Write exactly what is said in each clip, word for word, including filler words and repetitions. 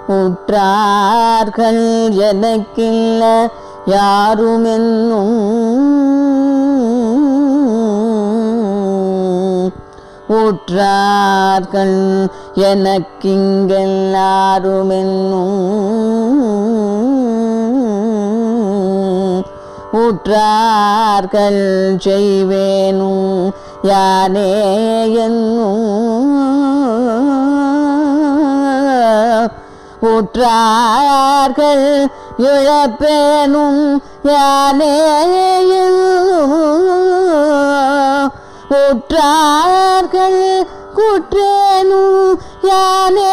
உற்றார்கள் எனக்கில்ல யாருமென்னும் உற்றார்கள் எனக்கிங்கெல்லாருமென்னும் உற்றார்கள் செய்வேனும் யானே என்னும் உற்றார்கள் இழப்பேனும் யானே உற்றார்கள் குற்றேனும் யானே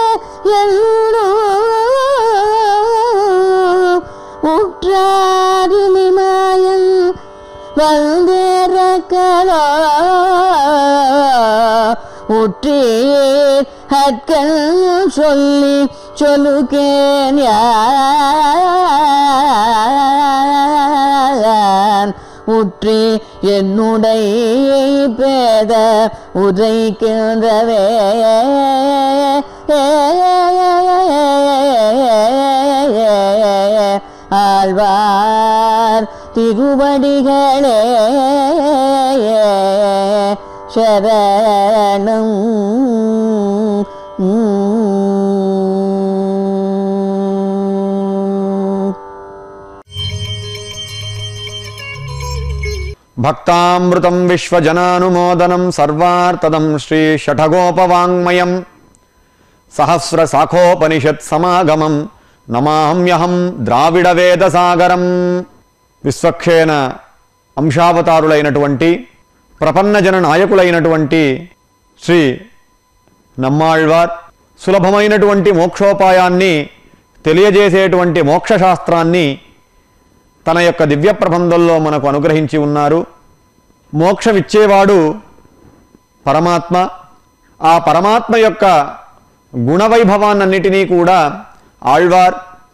உற்றாருமிமாயன் வந்தேரக்கலோ உற்றீர் ஹட்கள் சொல்லி சொல்லுகேன் யான் உற்றி என்னுடைய பேத உரைக்கின்றவே ஆழ்வார் திருவடிகளே சரணம். భక్తామృతం విశ్వజనానుమోదనం సర్వార్థదం శ్రీ షఠగోపవాङ्మయం సహస్ర శాఖోపనిషత్ సమాగమం నమామ్యహం ద్రావిడ వేదసాగరం. విశ్వక్షేణ అంశావతారులైనటువంటి ప్రపన్నజన నాయకులైనటువంటి శ్రీ నమ్మాళ్వార్ సులభమైనటువంటి మోక్షోపాయాన్ని తెలియజేసేటువంటి మోక్షశాస్త్రాన్ని తన యొక్క దివ్య ప్రబంధంలో మనకు అనుగ్రహించి ఉన్నారు. మోక్షమిచ్చేవాడు పరమాత్మ. ఆ పరమాత్మ యొక్క గుణవైభవాన్నన్నిటినీ కూడా ఆళ్వార్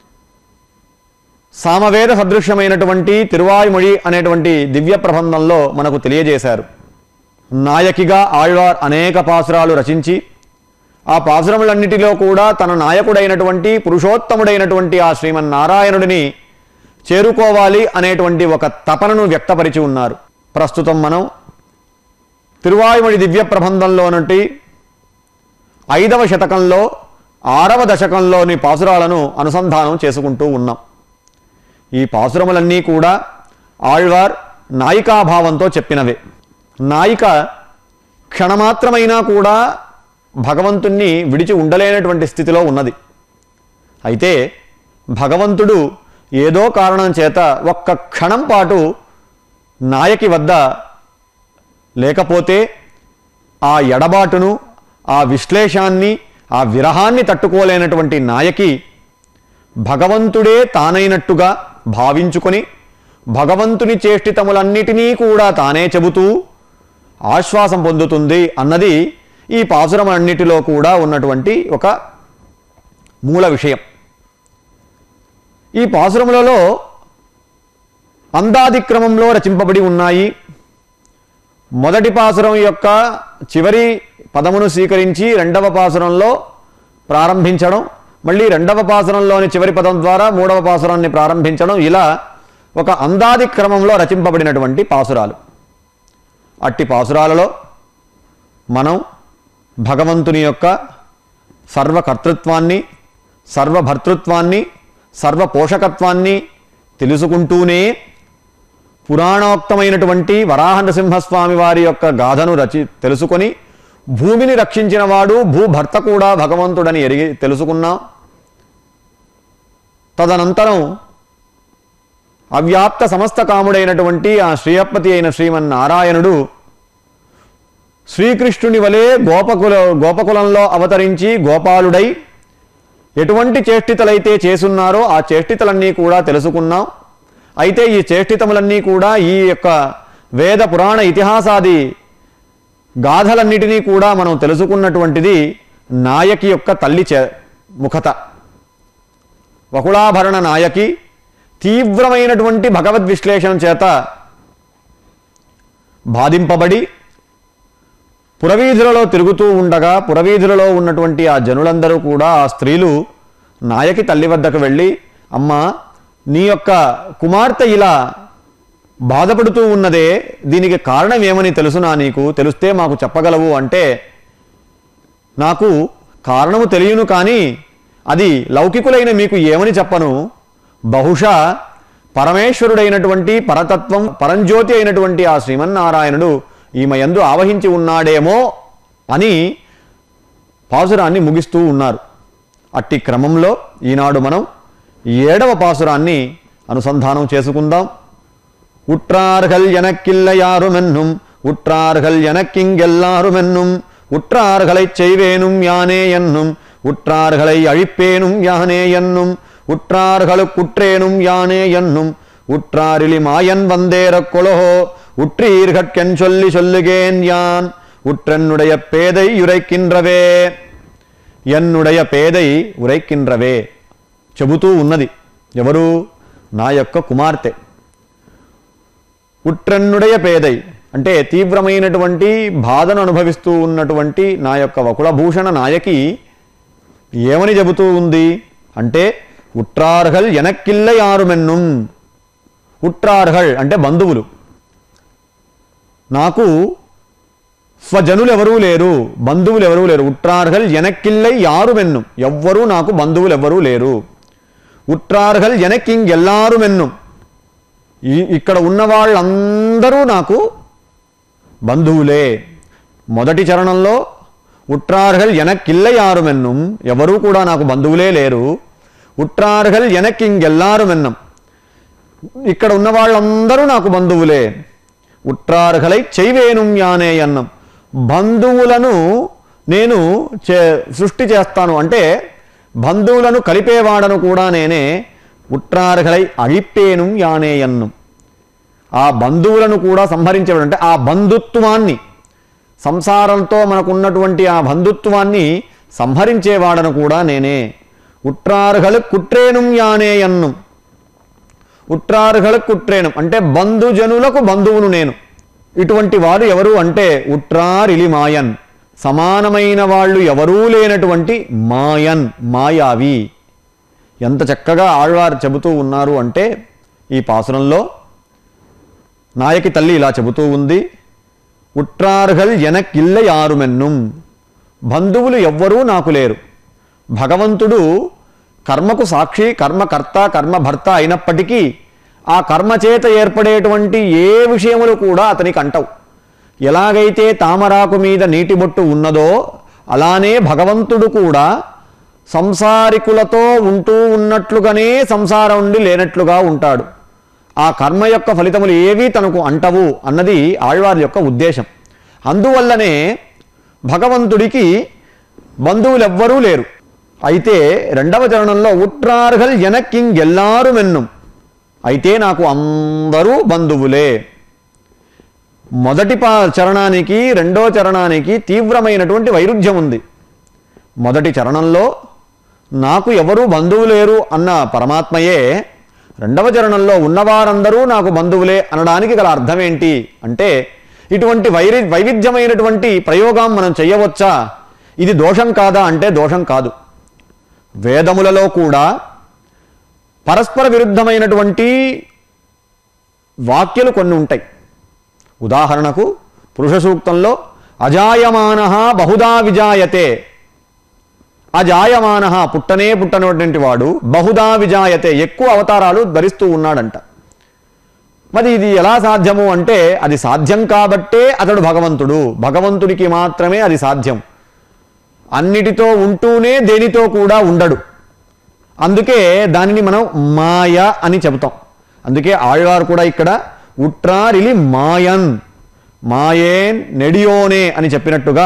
సామవేద సదృశ్యమైనటువంటి తిరువాయుమొഴി అనేటువంటి దివ్య ప్రబంధంలో మనకు తెలియజేశారు. నాయకిగా ఆళ్వార్ అనేక పాసురాలు రచించి ఆ పాసురములన్నిటిలో కూడా తన నాయకుడైనటువంటి పురుషోత్తముడైనటువంటి ఆ శ్రీమన్నారాయణుడిని చేరుకోవాలి అనేటువంటి ఒక తపనను వ్యక్తపరిచి ఉన్నారు. ప్రస్తుతం మనం తిరువాయుమొഴి దివ్య ప్రబంధంలో నుండి ఐదవ శతకంలో ఆరవ దశకంలోని పాసురాలను అనుసంధానం చేసుకుంటూ ఉన్నాం. ఈ పాసురములన్నీ కూడా ఆళ్వార్ నాయికాభావంతో చెప్పినవే. నాయిక క్షణమాత్రమైనా కూడా భగవంతుణ్ణి విడిచి ఉండలేనటువంటి స్థితిలో ఉన్నది. అయితే భగవంతుడు ఏదో కారణం చేత ఒక్క క్షణం పాటు నాయకి వద్ద లేకపోతే ఆ ఎడబాటును, ఆ విశ్లేషాన్ని, ఆ విరహాన్ని తట్టుకోలేనటువంటి నాయకి భగవంతుడే తానైనట్టుగా భావించుకొని భగవంతుని చేష్టితములన్నిటినీ కూడా తానే చెబుతూ ఆశ్వాసం పొందుతుంది అన్నది ఈ పాసురమన్నిటిలో కూడా ఉన్నటువంటి ఒక మూల విషయం. ఈ పాసురములలో అందాదిక్రమంలో రచింపబడి ఉన్నాయి. మొదటి పాసురం యొక్క చివరి పదమును స్వీకరించి రెండవ పాసురంలో ప్రారంభించడం, మళ్ళీ రెండవ పాసురంలోని చివరి పదం ద్వారా మూడవ పాసురాన్ని ప్రారంభించడం, ఇలా ఒక అందాది క్రమంలో రచింపబడినటువంటి పాసురాలు. అట్టి పాసురాలలో మనం భగవంతుని యొక్క సర్వకర్తృత్వాన్ని, సర్వభర్తృత్వాన్ని, సర్వపోషకత్వాన్ని తెలుసుకుంటూనే పురాణోక్తమైనటువంటి వరాహ నరసింహస్వామి వారి యొక్క గాథను రచి తెలుసుకొని భూమిని రక్షించిన వాడు భూభర్త కూడా భగవంతుడని ఎరిగి తెలుసుకున్నాం. తదనంతరం అవ్యాప్త సమస్త కాముడైనటువంటి ఆ శ్రీయప్పతి అయిన శ్రీమన్నారాయణుడు శ్రీకృష్ణుని వలె గోపకుల గోపకులంలో అవతరించి గోపాలుడై ఎటువంటి చేష్టితలైతే చేసున్నారో ఆ చేష్టితలన్నీ కూడా తెలుసుకున్నాం. అయితే ఈ చేష్టితములన్నీ కూడా ఈ యొక్క వేద పురాణ ఇతిహాసాది గాథలన్నిటినీ కూడా మనం తెలుసుకున్నటువంటిది నాయకి యొక్క తల్లి చే ముఖత. వకుళాభరణ నాయకి తీవ్రమైనటువంటి భగవద్విశ్లేషణ చేత బాధింపబడి పురవీధులలో తిరుగుతూ ఉండగా పురవీధులలో ఉన్నటువంటి ఆ జనులందరూ కూడా ఆ స్త్రీలు నాయకి తల్లి వద్దకు వెళ్ళి, అమ్మా నీ యొక్క కుమార్తె ఇలా బాధపడుతూ ఉన్నదే, దీనికి కారణం ఏమని తెలుసునా నీకు? తెలిస్తే మాకు చెప్పగలవు అంటే, నాకు కారణము తెలియను కానీ అది లౌకికులైన మీకు ఏమని చెప్పను, బహుశా పరమేశ్వరుడైనటువంటి పరతత్వం పరంజ్యోతి అయినటువంటి ఆ శ్రీమన్నారాయణుడు ఈమె యందు ఆవహించి ఉన్నాడేమో అని పాసురాన్ని ముగిస్తూ ఉన్నారు. అట్టి క్రమంలో ఈనాడు మనం ఏడవ పాసురాన్ని అనుసంధానం చేసుకుందాం. ఉట్రార్గల్ ఎనక్కిల్లయారుమెన్నుం ఉట్రార్గల్ ఎనక్కింగెల్లారుమెన్నుం ఉట్రార్గలై செய்வேனும் யானே என்னும் உற்றார்களை அழிப்பேனும் யானே என்னும் உற்றார்களு குற்றேனும் யானே என்னும் உற்றாரிலி மாயன் வந்தேரக் கொலஹோ உற்றீர்கட்கென் சொல்லி சொல்லுகேன் யான் உற்றென்னுடைய பேதை உரைக்கின்றவே ఎన్నుడయ పేదై ఉరైకిండ్రవే చెబుతూ ఉన్నది. ఎవరు? నా యొక్క కుమార్తె. ఉట్రన్నుడయ పేదై అంటే తీవ్రమైనటువంటి బాధను అనుభవిస్తూ ఉన్నటువంటి నా యొక్క వకుళభూషణ నాయకి ఏమని చెబుతూ ఉంది అంటే, ఉట్రార్హల్ ఎనక్కిల్ల యారుమెన్నుం. ఉట్రార్హల్ అంటే బంధువులు. నాకు స్వజనులు ఎవరూ లేరు, బంధువులు ఎవరూ లేరు. ఉట్రార్హల్ ఎనక్కిల్లై యారుమెన్నుం, ఎవ్వరూ నాకు బంధువులు ఎవ్వరూ లేరు. ఉట్రార్హల్ ఎనక్కింగెల్లారుమెన్నుం, ఈ ఇక్కడ ఉన్న వాళ్ళందరూ నాకు బంధువులే. మొదటి చరణంలో ఉట్రార్హల్ ఎనక్కిల్లై యారుమెన్నుం, ఎవరూ కూడా నాకు బంధువులే లేరు. ఉట్రార్హల్ ఎనక్కింగెల్లారుమెన్నం, ఇక్కడ ఉన్న వాళ్ళందరూ నాకు బంధువులే. ఉట్రార్హలై చేయవేనుం యానే అన్నం, బంధువులను నేను చే సృష్టి చేస్తాను అంటే బంధువులను కలిపేవాడను కూడా నేనే. ఉట్రార్హలై అழிப்பேனுం యానే అన్నం, ఆ బంధువులను కూడా సంహరించేవాడు అంటే ఆ బంధుత్వాన్ని, సంసారంతో మనకున్నటువంటి ఆ బంధుత్వాన్ని సంహరించేవాడను కూడా నేనే. ఉట్రార్హలు కుట్రేనుం యానే అన్నం, ఉట్రార్హలు కుట్రేనం అంటే బంధుజనులకు బంధువును నేను. ఇటువంటి వారు ఎవరు అంటే ఉట్రారిలి మాయన్, సమానమైన వాళ్ళు ఎవరూ లేనటువంటి మాయన్, మాయావి. ఎంత చక్కగా ఆళ్వారు చెబుతూ ఉన్నారు అంటే, ఈ పాసురంలో నాయకి తల్లి ఇలా చెబుతూ ఉంది. ఉట్రార్హల్ ఎనక్కిల్ల యారుమెన్నుం, బంధువులు ఎవ్వరూ నాకు లేరు. భగవంతుడు కర్మకు సాక్షి, కర్మకర్త కర్మభర్త అయినప్పటికీ ఆ కర్మచేత ఏర్పడేటువంటి ఏ విషయములు కూడా అతనికి అంటవు. ఎలాగైతే తామరాకు మీద నీటి బొట్టు ఉన్నదో అలానే భగవంతుడు కూడా సంసారికులతో ఉంటూ ఉన్నట్లుగానే సంసారం ఉండి లేనట్లుగా ఉంటాడు. ఆ కర్మ యొక్క ఫలితములు ఏవీ తనకు అంటవు అన్నది ఆళ్వారి యొక్క ఉద్దేశం. అందువల్లనే భగవంతుడికి బంధువులెవ్వరూ లేరు. అయితే రెండవ చరణంలో ఉట్రార్హల్ ఎనక్కింగెల్లారుమెన్నుం, అయితే నాకు అందరూ బంధువులే. మొదటి పా చరణానికి రెండో చరణానికి తీవ్రమైనటువంటి వైరుధ్యం ఉంది. మొదటి చరణంలో నాకు ఎవరూ బంధువు లేరు అన్న పరమాత్మయే రెండవ చరణంలో ఉన్నవారందరూ నాకు బంధువులే అనడానికి గల అర్థం ఏంటి అంటే, ఇటువంటి వైరి వైవిధ్యమైనటువంటి ప్రయోగం మనం చేయవచ్చా, ఇది దోషం కాదా అంటే దోషం కాదు. వేదములలో కూడా పరస్పర విరుద్ధమైనటువంటి వాక్యాలు కొన్ని ఉంటాయి. ఉదాహరణకు పురుష సూక్తంలో అజాయమానః బహుదా విజాయతే, అజాయమానః పుట్టనే పుట్టనటువంటి వాడు, బహుదా విజాయతే ఎక్కువ అవతారాలు ధరిస్తూ ఉన్నాడంట. మరి ఇది ఎలా సాధ్యము అంటే, అది సాధ్యం కాబట్టే అతడు భగవంతుడు, భగవంతుడికి మాత్రమే అది సాధ్యం. అన్నిటితో ఉంటూనే దేనితో కూడా ఉండడు. అందుకే దానిని మనం మాయ అని చెబుతాం. అందుకే ఆళ్వారు కూడా ఇక్కడ ఉట్రారిలి మాయన్, మాయేన్ నెడియోనే అని చెప్పినట్టుగా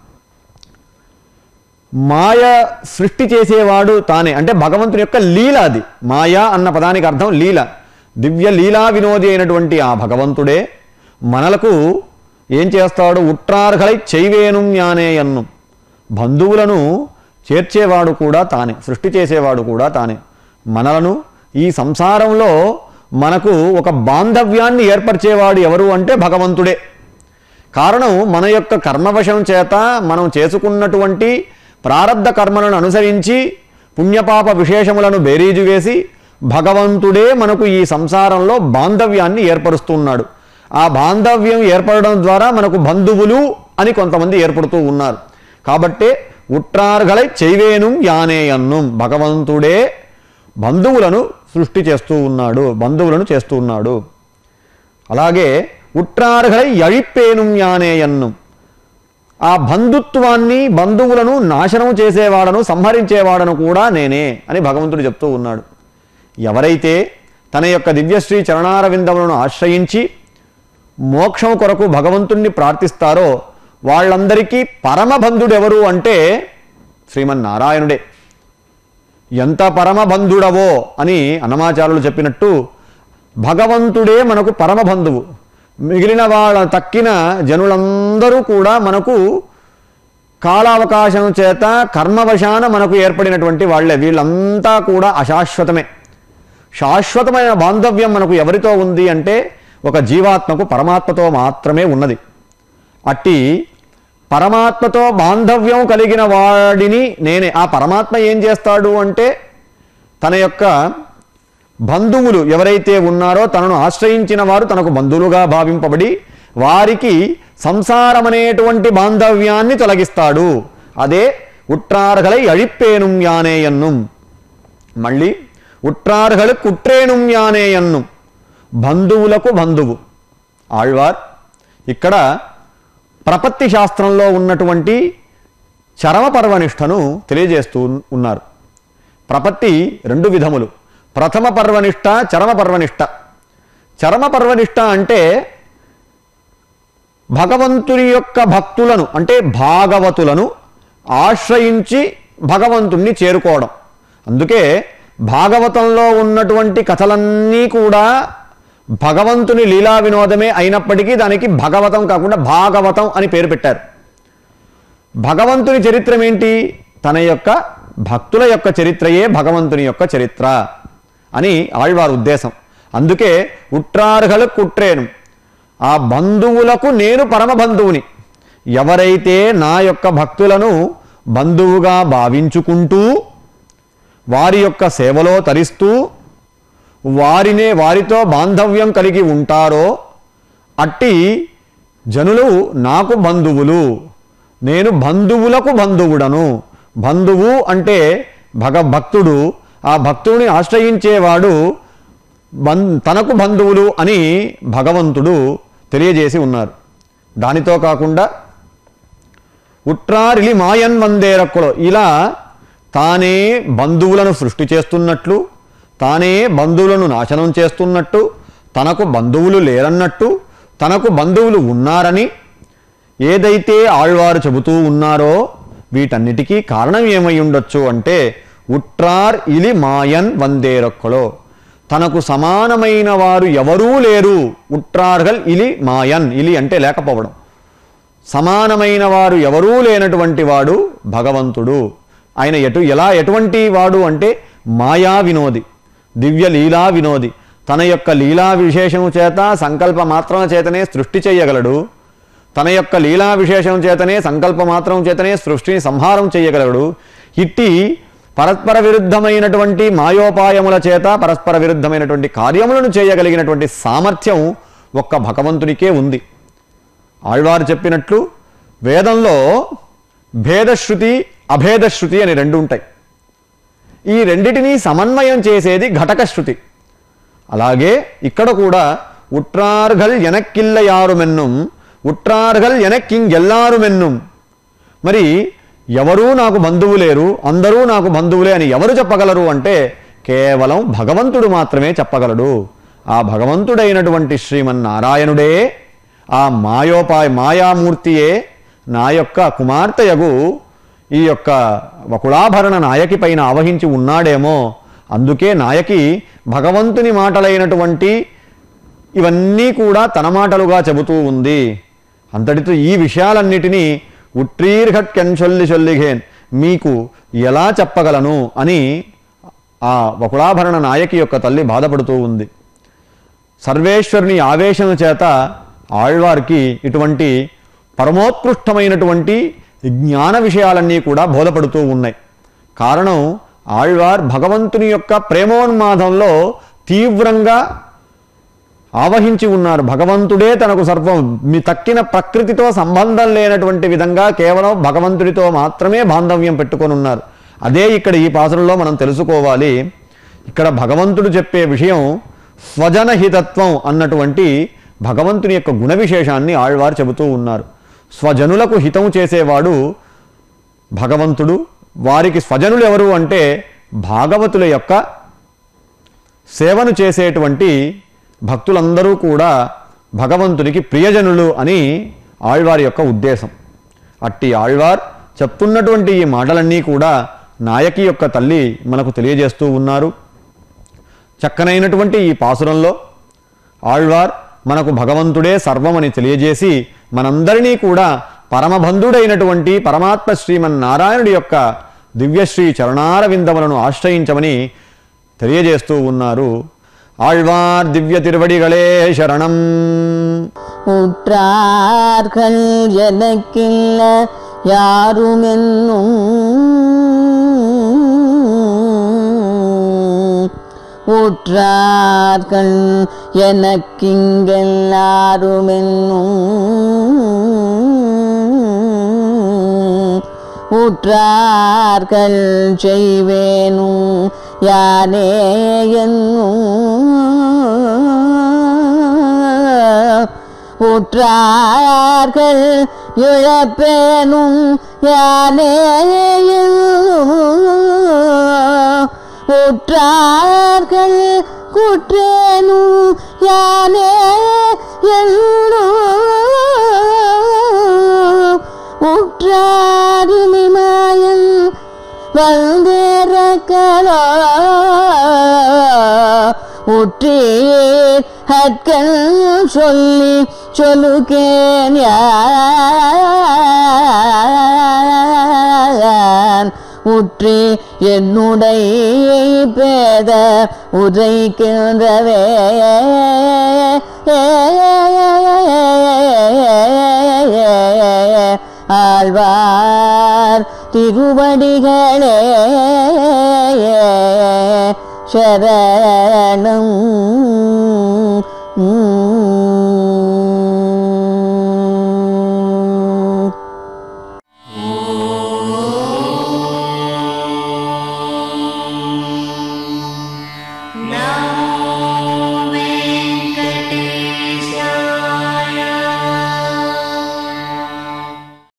మాయ సృష్టి చేసేవాడు తానే, అంటే భగవంతుని యొక్క లీల అది. మాయా అన్న పదానికి అర్థం లీల, దివ్య లీలా వినోది అయినటువంటి ఆ భగవంతుడే మనలకు ఏం చేస్తాడు, ఉట్రార్హలై చేయవేనుం యానే అన్నం, బంధువులను చేర్చేవాడు కూడా తానే, సృష్టి చేసేవాడు కూడా తానే. మనలను ఈ సంసారంలో మనకు ఒక బాంధవ్యాన్ని ఏర్పరిచేవాడు ఎవరు అంటే భగవంతుడే. కారణం మన యొక్క కర్మవశం చేత మనం చేసుకున్నటువంటి ప్రారబ్ధ కర్మలను అనుసరించి పుణ్యపాప విశేషములను బేరీజు వేసి భగవంతుడే మనకు ఈ సంసారంలో బాంధవ్యాన్ని ఏర్పరుస్తున్నాడు. ఆ బాంధవ్యం ఏర్పడడం ద్వారా మనకు బంధువులు అని కొంతమంది ఏర్పడుతూ ఉన్నారు. కాబట్టే ఉట్రార్గలై చైవేను యానేయన్ను, భగవంతుడే బంధువులను సృష్టి చేస్తూ ఉన్నాడు, బంధువులను చేస్తూ ఉన్నాడు. అలాగే ఉట్రార్గలై యழிప్పేను యానేయన్ను, ఆ బంధుత్వాన్ని బంధువులను నాశనం చేసేవాడను సంహరించేవాడను కూడా నేనే అని భగవంతుడు చెప్తూ ఉన్నాడు. ఎవరైతే తన యొక్క దివ్యశ్రీ చరణారవిందములను ఆశ్రయించి మోక్షం కొరకు భగవంతుణ్ణి ప్రార్థిస్తారో వాళ్ళందరికీ పరమబంధుడు ఎవరు అంటే శ్రీమన్నారాయణుడే. ఎంత పరమబంధుడవో అని అన్నమాచార్యులు చెప్పినట్టు భగవంతుడే మనకు పరమబంధువు. మిగిలిన వాళ్ళ తక్కిన జనులందరూ కూడా మనకు కాలావకాశం చేత కర్మవశాన మనకు ఏర్పడినటువంటి వాళ్ళే. వీళ్ళంతా కూడా అశాశ్వతమే. శాశ్వతమైన బాంధవ్యం మనకు ఎవరితో ఉంది అంటే ఒక జీవాత్మకు పరమాత్మతో మాత్రమే ఉన్నది. అట్టి పరమాత్మతో బాంధవ్యం కలిగిన వాడిని నేనే. ఆ పరమాత్మ ఏం చేస్తాడు అంటే తన యొక్క బంధువులు ఎవరైతే ఉన్నారో తనను ఆశ్రయించిన వారు తనకు బంధువులుగా భావింపబడి వారికి సంసారమనేటువంటి బాంధవ్యాన్ని తొలగిస్తాడు. అదే ఉట్రార్గలై యழிప్పేను యానేయన్ను. మళ్ళీ ఉట్రార్గలు కుట్రేను యానేయన్ను, బంధువులకు బంధువు. ఆళ్వార్ ఇక్కడ ప్రపత్తి శాస్త్రంలో ఉన్నటువంటి చరమపర్వనిష్టను తెలియజేస్తూ ఉన్నారు. ప్రపత్తి రెండు విధములు, ప్రథమ పర్వనిష్ట, చరమ పర్వనిష్ట. చరమ పర్వనిష్ట అంటే భగవంతుని యొక్క భక్తులను అంటే భాగవతులను ఆశ్రయించి భగవంతుణ్ణి చేరుకోవడం. అందుకే భాగవతంలో ఉన్నటువంటి కథలన్నీ కూడా భగవంతుని లీలా వినోదమే అయినప్పటికీ దానికి భగవతం కాకుండా భాగవతం అని పేరు పెట్టారు. భగవంతుని చరిత్ర ఏంటి? తన యొక్క భక్తుల యొక్క చరిత్రయే భగవంతుని యొక్క చరిత్ర అని ఆళ్వారి ఉద్దేశం. అందుకే ఉట్రార్గలు కుట్రేను, ఆ బంధువులకు నేను పరమ బంధువుని. ఎవరైతే నా యొక్క భక్తులను బంధువుగా భావించుకుంటూ వారి యొక్క సేవలో తరిస్తూ వారినే వారితో బాంధవ్యం కలిగి ఉంటారో అట్టి జనులు నాకు బంధువులు. నేను బంధువులకు బంధువుడను. బంధువు అంటే భగభక్తుడు. ఆ భక్తుడిని ఆశ్రయించేవాడు బం తనకు బంధువులు అని భగవంతుడు తెలియజేసి ఉన్నారు. దానితో కాకుండా ఉట్రారిలి మాయన్ వందేరక్కులో ఇలా తానే బంధువులను సృష్టి చేస్తున్నట్లు, తానే బంధువులను నాశనం చేస్తున్నట్టు, తనకు బంధువులు లేరన్నట్టు, తనకు బంధువులు ఉన్నారని ఏదైతే ఆళ్వారు చెబుతూ ఉన్నారో వీటన్నిటికీ కారణం ఏమై ఉండొచ్చు అంటే ఉట్రార్ ఇలి మాయన్ వందేరొక్కలో, తనకు సమానమైన వారు ఎవరూ లేరు. ఉట్రార్గల్ ఇలి మాయన్, ఇలి అంటే లేకపోవడం, సమానమైన వారు ఎవరూ లేనటువంటి వాడు భగవంతుడు. ఆయన ఎటు ఎలా ఎటువంటి వాడు అంటే మాయా వినోది, దివ్య లీలా వినోది. తన యొక్క లీలా విశేషము చేత సంకల్ప మాత్రం చేతనే సృష్టి చేయగలడు. తన యొక్క లీలా విశేషం చేతనే సంకల్ప మాత్రం చేతనే సృష్టిని సంహారం చేయగలడు. ఇట్టి పరస్పర విరుద్ధమైనటువంటి మాయోపాయముల చేత పరస్పర విరుద్ధమైనటువంటి కార్యములను చేయగలిగినటువంటి సామర్థ్యం ఒక్క భగవంతునికే ఉంది. ఆళ్వారు చెప్పినట్లు వేదంలో భేదశ్రుతి అభేదశ్రుతి అని రెండు ఉంటాయి. ఈ రెండిటినీ సమన్వయం చేసేది ఘటకశ్రుతి. అలాగే ఇక్కడ కూడా ఉట్రార్గల్ ఎనక్కిల్ల యారుమెన్నుం ఉట్రార్గల్ ఎనక్కింగెల్లారుమెన్నుం. మరి ఎవరూ నాకు బంధువు లేరు, అందరూ నాకు బంధువులే అని ఎవరు చెప్పగలరు అంటే కేవలం భగవంతుడు మాత్రమే చెప్పగలడు. ఆ భగవంతుడైనటువంటి శ్రీమన్నారాయణుడే, ఆ మాయోపాయ మాయామూర్తియే నా యొక్క కుమార్తెయగు ఈ యొక్క వకుళాభరణ నాయకి పైన ఆవహించి ఉన్నాడేమో. అందుకే నాయకి భగవంతుని మాటలైనటువంటి ఇవన్నీ కూడా తన మాటలుగా చెబుతూ ఉంది. అంతటితో ఈ విషయాలన్నిటినీ ఉట్రీర్ఘట్ కెన్చొల్లి చొల్లిఘేన్ మీకు ఎలా చెప్పగలను అని ఆ వకుళాభరణ నాయకి యొక్క తల్లి బాధపడుతూ ఉంది. సర్వేశ్వరుని ఆవేశం చేత ఆళ్వార్కి ఇటువంటి పరమోత్కృష్టమైనటువంటి జ్ఞాన విషయాలన్నీ కూడా బోధపడుతూ ఉన్నాయి. కారణం ఆళ్వార్ భగవంతుని యొక్క ప్రేమోన్మాదంలో తీవ్రంగా ఆవహించి ఉన్నారు. భగవంతుడే తనకు సర్వం, మీ తక్కిన ప్రకృతితో సంబంధం లేనటువంటి విధంగా కేవలం భగవంతుడితో మాత్రమే బాంధవ్యం పెట్టుకొని ఉన్నారు. అదే ఇక్కడ ఈ పాసురంలో మనం తెలుసుకోవాలి. ఇక్కడ భగవంతుడు చెప్పే విషయం స్వజనహితత్వం అన్నటువంటి భగవంతుని యొక్క గుణ విశేషాన్ని ఆళ్వార్ చెబుతూ ఉన్నారు. స్వజనులకు హితం చేసేవాడు భగవంతుడు. వారికి స్వజనులు ఎవరు అంటే భాగవతుల యొక్క సేవను చేసేటువంటి భక్తులందరూ కూడా భగవంతునికి ప్రియజనులు అని ఆళ్వార్ యొక్క ఉద్దేశం. అట్టి ఆళ్వార్ చెప్తున్నటువంటి ఈ మాటలన్నీ కూడా నాయకి యొక్క తల్లి మనకు తెలియజేస్తూ ఉన్నారు. చక్కనైనటువంటి ఈ పాసురంలో ఆళ్వార్ మనకు భగవంతుడే సర్వమని తెలియజేసి మనందరినీ కూడా పరమబంధుడైనటువంటి పరమాత్మ శ్రీమన్నారాయణుడి యొక్క దివ్యశ్రీ చరణారవిందములను ఆశ్రయించమని తెలియజేస్తూ ఉన్నారు. ఆళ్వార్ దివ్య తిరువడిகளே శరణం. உற்றார்கள் எனக்கில்ல யாருமென்னும் உற்றார்கள் எனக்கிங்கெல்லாருமென்னும் உற்றார்கள் செய்வேனும் யானே என்னும் உற்றார்கள் இழப்பேனும் யானே உற்றார்கள் குற்றேனும் யானே உற்றாருமிமாயன் வந்தேரக்கலோ உற்றீர் ஹட்கள் சொல்லி சொல்லுகேன் யான் உற்றி என்னுடைய பேத உரைக்கின்றவே ஆழ்வார் திருவடிகளே சரணம்.